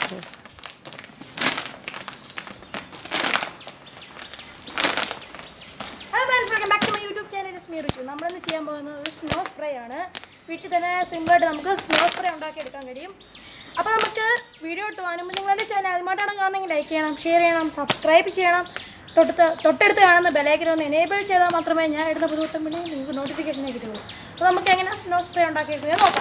നമ്മളിന്ന് ചെയ്യാൻ പോകുന്നത് ഒരു സ്നോ സ്പ്രേ ആണ്. വീട്ടിൽ തന്നെ സിമ്പിളായിട്ട് നമുക്ക് സ്നോ സ്പ്രേ ഉണ്ടാക്കിയെടുക്കാൻ കഴിയും. അപ്പോൾ നമുക്ക് വീഡിയോ ഇട്ട് പോകാനും നിങ്ങളുടെ ചാനൽ ആദ്യമായിട്ടാണ് കാണുന്നെങ്കിൽ ലൈക്ക് ചെയ്യണം, ഷെയർ ചെയ്യണം, സബ്സ്ക്രൈബ് ചെയ്യണം. തൊട്ടടുത്ത് കാണുന്ന ബെലൈക്കൻ ഒന്ന് എനേബിൾ ചെയ്താൽ മാത്രമേ ഞാൻ ഇടുന്ന പുതുവട്ടം വീഡിയോ നിങ്ങൾക്ക് നോട്ടിഫിക്കേഷൻ കിട്ടുള്ളൂ. അപ്പോൾ നമുക്ക് എങ്ങനെ സ്നോ സ്പ്രേ ഉണ്ടാക്കിയെടുക്കുക നോക്കാം.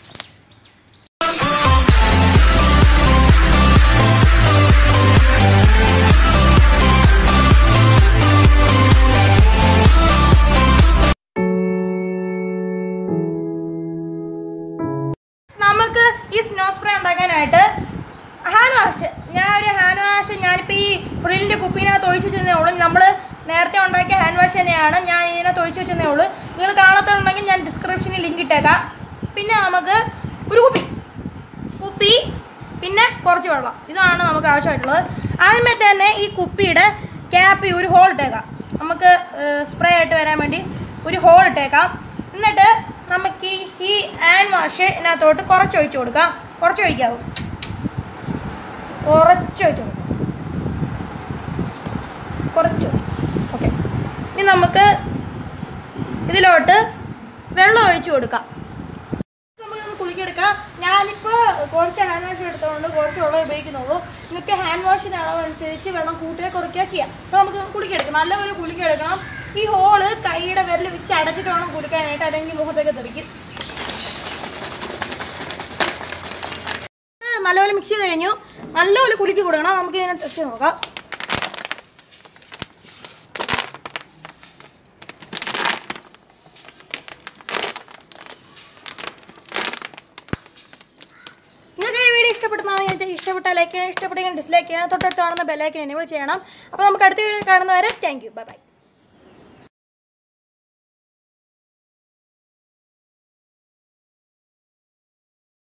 നമുക്ക് ഈ സ്നോ സ്പ്രേ ഉണ്ടാക്കാനായിട്ട് ഹാൻഡ് വാഷ്, ഞാനിപ്പോൾ ഈ പ്രിലിൻ്റെ കുപ്പീനകത്ത് ഒഴിച്ച് വെച്ചതേ ഉള്ളൂ. നമ്മൾ നേരത്തെ ഉണ്ടാക്കിയ ഹാൻഡ് വാഷ് തന്നെയാണ് ഞാൻ ഇതിനകത്ത് ഒഴിച്ച് വെച്ചതേ ഉള്ളൂ. നിങ്ങൾ കാണാത്തുണ്ടെങ്കിൽ ഞാൻ ഡിസ്ക്രിപ്ഷനിൽ ലിങ്ക് ഇട്ടേക്കാം. പിന്നെ നമുക്ക് ഒരു കുപ്പി പിന്നെ കുറച്ച് വെള്ളം, ഇതാണ് നമുക്ക് ആവശ്യമായിട്ടുള്ളത്. ആദ്യമേ തന്നെ ഈ കുപ്പിയുടെ ക്യാപ്പ് ഒരു ഹോൾ ഇട്ടേക്കാം. നമുക്ക് സ്പ്രേ ആയിട്ട് വരാൻ വേണ്ടി ഒരു ഹോൾ ഇട്ടേക്കാം. എന്നിട്ട് നമുക്ക് ഈ ഹാൻഡ് വാഷ് ഇതിനകത്തോട്ട് കുറച്ച് ഒഴിച്ചു കൊടുക്കാം. കുറച്ച് ഒഴിക്കാവും, കുറച്ച് ഒഴിച്ചു കൊടുക്കാം, കുറച്ച്. ഓക്കെ, ഇനി നമുക്ക് ഇതിലോട്ട് വെള്ളം ഒഴിച്ചു കൊടുക്കാം. നമുക്കൊന്ന് കുലുക്കിയെടുക്കാം. ഞാനിപ്പോൾ കുറച്ച് ഹാൻഡ് വാഷ് എടുത്തുകൊണ്ട് കുറച്ച് വെള്ളം ഉപയോഗിക്കുന്നുള്ളൂ. നിങ്ങൾക്ക് ഹാൻഡ് വാഷിൻ്റെ അളവനുസരിച്ച് വെള്ളം കൂട്ടുകയോ കുറയ്ക്കുകയോ ചെയ്യാം. അപ്പോൾ നമുക്ക് കുലുക്കിയെടുക്കാം, നല്ലപോലെ കുലുക്കിയെടുക്കണം. ഈ ഹോള് കൈയുടെ വിരൽ വെച്ച് അടച്ചിട്ട് വേണം കുലുക്കാനായിട്ട്, അല്ലെങ്കിൽ മുഖത്തൊക്കെ തെറിക്കും. നല്ലപോലെ മിക്സ് ചെയ്ത് കഴിഞ്ഞു. നല്ലപോലെ കുലുക്കി കൊടുക്കണം. നമുക്ക് ഇതിനെ ടെസ്റ്റ് നോക്കാം. നിങ്ങൾക്ക് ഈ വീഡിയോ ഇഷ്ടപ്പെട്ടാൽ ലൈക്ക് ചെയ്യാൻ, ഇഷ്ടപ്പെട്ടെങ്കിൽ ഡിസ്ലൈക്ക് ചെയ്യാൻ, തൊട്ടടുത്ത് കാണുന്ന ബെല്ലൈക്കൻ എനേബിൾ ചെയ്യണം. അപ്പോൾ നമുക്ക് അടുത്ത വീഡിയോ കാണുന്നവരെ താങ്ക് യു, ബൈ ബൈ.